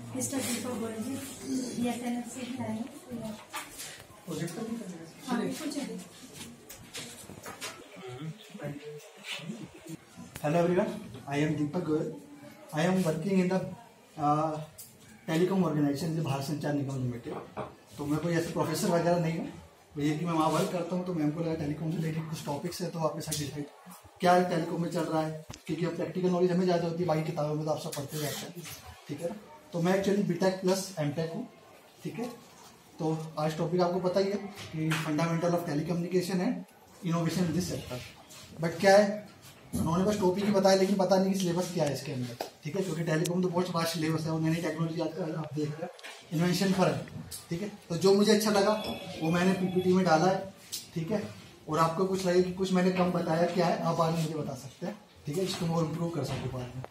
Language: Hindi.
Hello everyone, I am Deepak Goyal. I am working in the telecom organisation Bharat Sanchar Nigam limited. तो मैं कोई ऐसे प्रोफेसर वगैरह नहीं हूँ, ये कि मैं वहाँ वर्क करता हूँ। तो मैम को लगा टेलीकॉम से रिलेटेड कुछ टॉपिक्स है तो आपके साथ डिसाइड क्या है टेलीकॉम में चल रहा है, क्योंकि अब प्रैक्टिकल नॉलेज हमें ज़्यादा होती है, बाकी किताबों में तो आप सब पढ़ते रहते हैं, ठीक है। तो मैं एक्चुअली बीटेक प्लस एमटेक हूँ, ठीक है। तो आज टॉपिक आपको पता ही है कि fundamental of telecommunication and innovation in this sector. But क्या है, उन्होंने बस टॉपिक ही बताया लेकिन पता नहीं कि सिलेबस क्या है इसके अंदर, ठीक है। क्योंकि टेलीकॉम तो बहुत वास्ट सिलेबस है और नई टेक्नोलॉजी आजकल आप देख रहे हैं, इन्वेंशन पर है, ठीक है। तो जो मुझे अच्छा लगा वो मैंने पीपीटी में डाला है, ठीक है। और आपको कुछ लगे कि कुछ मैंने कम बताया क्या है, आप बाद में मुझे बता सकते हैं, ठीक है, इसको मैं और इम्प्रूव कर सकूँ बाद में।